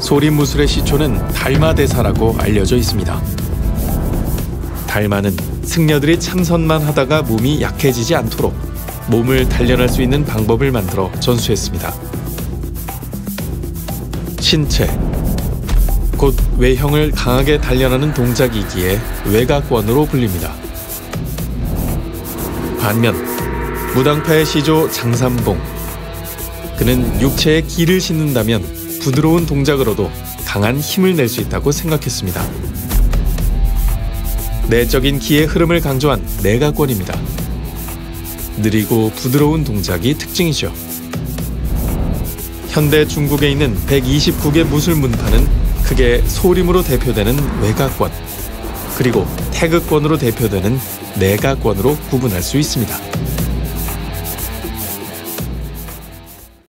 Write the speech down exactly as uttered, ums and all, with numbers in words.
소림무술의 시초는 달마대사라고 알려져 있습니다. 달마는 승려들이 참선만 하다가 몸이 약해지지 않도록 몸을 단련할 수 있는 방법을 만들어 전수했습니다. 신체, 곧 외형을 강하게 단련하는 동작이기에 외곽권으로 불립니다. 반면 무당파의 시조 장삼봉, 그는 육체에 기를 싣는다면 부드러운 동작으로도 강한 힘을 낼 수 있다고 생각했습니다. 내적인 기의 흐름을 강조한 내각권입니다. 느리고 부드러운 동작이 특징이죠. 현대 중국에 있는 백이십구 개 무술 문파는 크게 소림으로 대표되는 외각권, 그리고 태극권으로 대표되는 내각권으로 구분할 수 있습니다.